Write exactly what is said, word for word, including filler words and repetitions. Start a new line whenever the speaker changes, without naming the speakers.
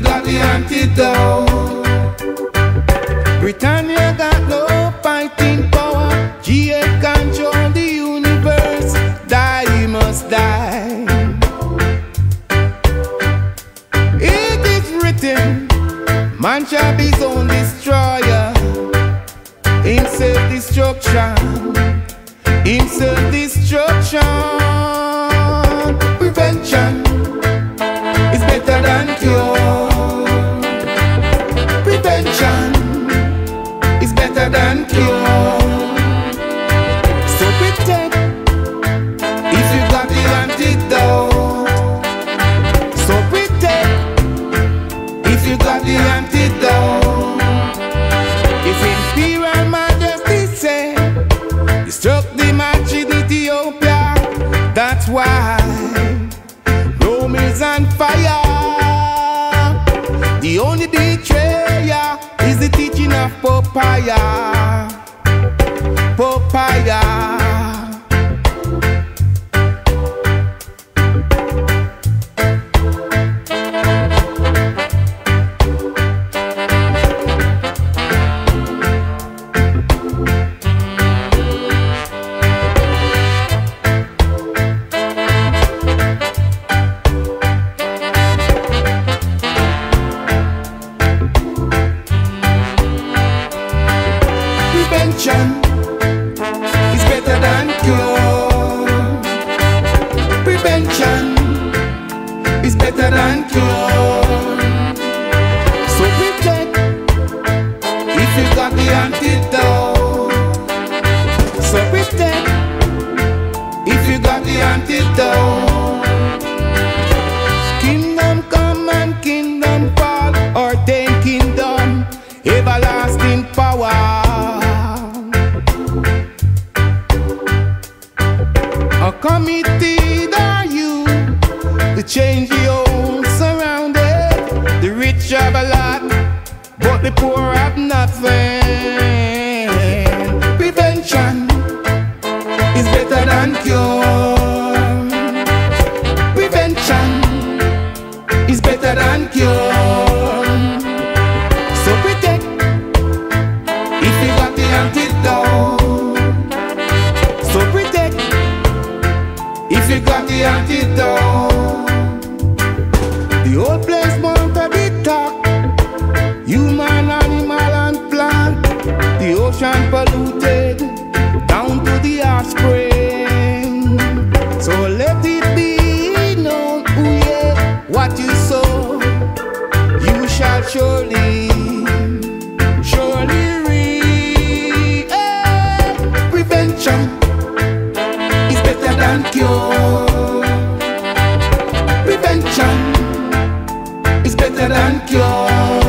got the antidote.
Britannia got no fighting power. G eight control the universe. Die, must die. It is written, man shall be his own destroyer. In self-destruction, in self-destruction. Prevention is better than cure. Prevention is better than cure. So protect if you got the antidote. So protect if you got the antidote. If Imperial Majesty say he struck the match in Ethiopia, that's why Rome is on fire. The only betrayer is the teaching of Popeye. Popeye. Prevention is better than cure. Prevention is better than cure. So protect if you got the antidote. So protect if you got the antidote. Kingdom come and kingdom fall, or ten kingdom, everlasting power. How committed are you to change your own surrounding? The rich have a lot, but the poor have nothing. Prevention is better than cure. Prevention is better than cure. So protect if you got the antidote. So protect if you got the antidote. The whole place born to be talk. Human, animal and plant. The ocean polluted down to the offspring. So let it be known, ooh yeah, what you sow, you shall surely, surely reap. Hey, prevention is better than cure. Prevention is better than cure.